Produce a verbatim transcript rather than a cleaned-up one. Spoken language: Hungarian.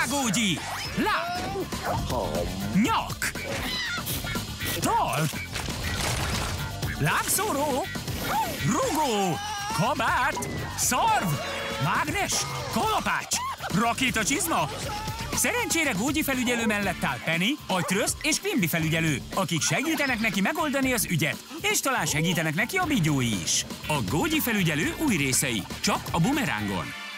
Gógyi! Láb! Nyak! Talp! Lábszóró! Rugó! Kabát! Szarv! Mágnes! Kalapács! Rakétacsizma! Szerencsére Gógyi felügyelő mellett áll Penny, agytröszt és Quimby felügyelő, akik segítenek neki megoldani az ügyet, és talán segítenek neki a bigyói is. A Gógyi felügyelő új részei, csak a Bumerángon.